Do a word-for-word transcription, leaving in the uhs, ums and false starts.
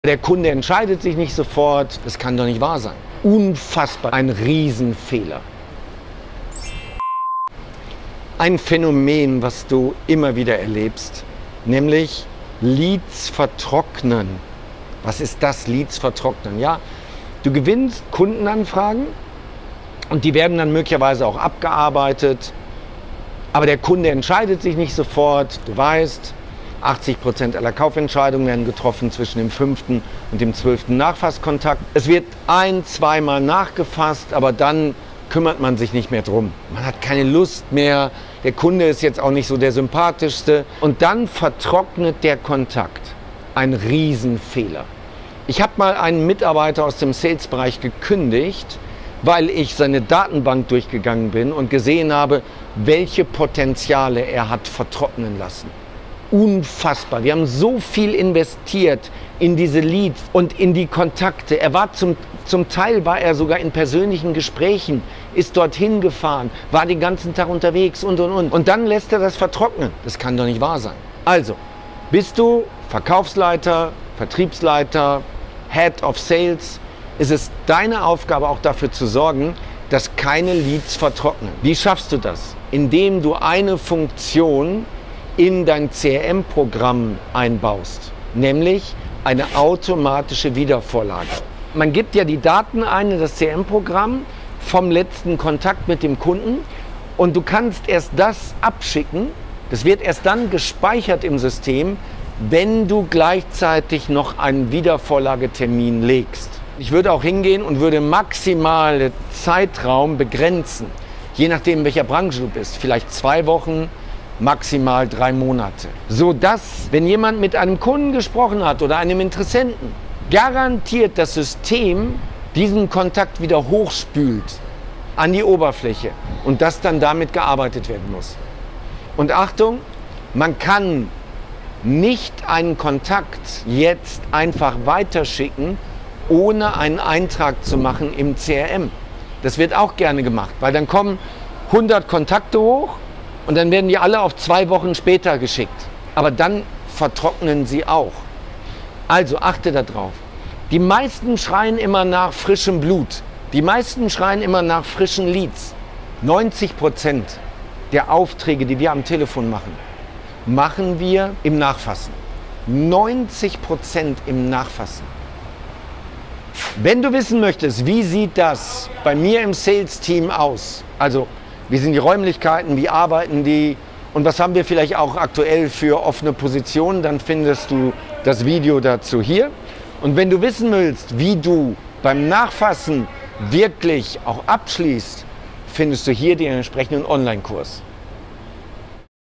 Der Kunde entscheidet sich nicht sofort. Das kann doch nicht wahr sein. Unfassbar. Ein Riesenfehler. Ein Phänomen, was du immer wieder erlebst, nämlich Leads vertrocknen. Was ist das, Leads vertrocknen? Ja, du gewinnst Kundenanfragen und die werden dann möglicherweise auch abgearbeitet. Aber der Kunde entscheidet sich nicht sofort. Du weißt, achtzig Prozent aller Kaufentscheidungen werden getroffen zwischen dem fünften und dem zwölften Nachfasskontakt. Es wird ein-, zweimal nachgefasst, aber dann kümmert man sich nicht mehr drum. Man hat keine Lust mehr, der Kunde ist jetzt auch nicht so der sympathischste. Und dann vertrocknet der Kontakt. Ein Riesenfehler. Ich habe mal einen Mitarbeiter aus dem Sales-Bereich gekündigt, weil ich seine Datenbank durchgegangen bin und gesehen habe, welche Potenziale er hat vertrocknen lassen. Unfassbar. Wir haben so viel investiert in diese Leads und in die Kontakte. Er war zum, zum Teil war er sogar in persönlichen Gesprächen, ist dorthin gefahren, war den ganzen Tag unterwegs und und und. Und dann lässt er das vertrocknen. Das kann doch nicht wahr sein. Also, bist du Verkaufsleiter, Vertriebsleiter, Head of Sales, ist es deine Aufgabe auch dafür zu sorgen, dass keine Leads vertrocknen. Wie schaffst du das? Indem du eine Funktion in dein C R M-Programm einbaust, nämlich eine automatische Wiedervorlage. Man gibt ja die Daten ein in das C R M-Programm vom letzten Kontakt mit dem Kunden und du kannst erst das abschicken, das wird erst dann gespeichert im System, wenn du gleichzeitig noch einen Wiedervorlagetermin legst. Ich würde auch hingehen und würde maximale Zeitraum begrenzen, je nachdem welcher Branche du bist, vielleicht zwei Wochen, maximal drei Monate. So dass, wenn jemand mit einem Kunden gesprochen hat oder einem Interessenten, garantiert das System diesen Kontakt wieder hochspült an die Oberfläche und dass dann damit gearbeitet werden muss. Und Achtung, man kann nicht einen Kontakt jetzt einfach weiterschicken, ohne einen Eintrag zu machen im C R M. Das wird auch gerne gemacht, weil dann kommen hundert Kontakte hoch und dann werden die alle auf zwei Wochen später geschickt. Aber dann vertrocknen sie auch. Also achte darauf. Die meisten schreien immer nach frischem Blut. Die meisten schreien immer nach frischen Leads. neunzig Prozent der Aufträge, die wir am Telefon machen, machen wir im Nachfassen. neunzig Prozent im Nachfassen. Wenn du wissen möchtest, wie sieht das bei mir im Sales-Team aus, also wie sind die Räumlichkeiten, wie arbeiten die und was haben wir vielleicht auch aktuell für offene Positionen, dann findest du das Video dazu hier. Und wenn du wissen willst, wie du beim Nachfassen wirklich auch abschließt, findest du hier den entsprechenden Online-Kurs.